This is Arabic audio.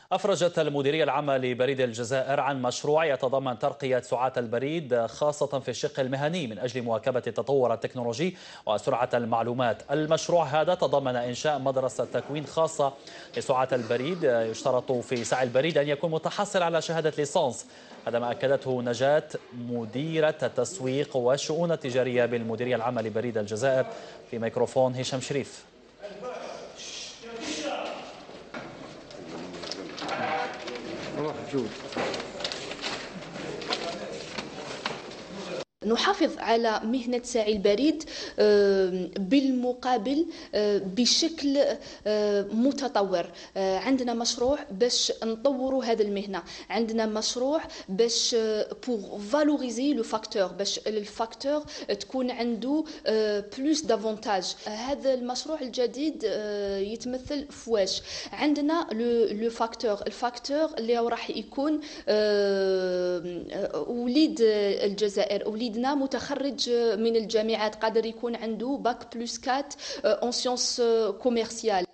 أفرجت المديرية العامة لبريد الجزائر عن مشروع يتضمن ترقية سرعات البريد خاصة في الشق المهني من أجل مواكبة التطور التكنولوجي وسرعة المعلومات. المشروع هذا تضمن إنشاء مدرسة تكوين خاصة لسرعات البريد. يشترط في سعي البريد أن يكون متحصل على شهادة ليسانس. هذا ما أكدته نجاة مديرة التسويق والشؤون التجارية بالمديرية العامة لبريد الجزائر في ميكروفون هشام شريف. نحافظ على مهنة ساعي البريد بالمقابل بشكل متطور. عندنا مشروع باش نطوروا هذه المهنة، عندنا مشروع باش pour valoriser le facteur، باش الفاكتور تكون عنده plus d'avantages. هذا المشروع الجديد يتمثل فواش عندنا الفاكتور اللي راح يكون وليد الجزائر، وليدنا متخرج من الجامعات، قادر يكون عنده باك بلس 4 en sciences commerciales.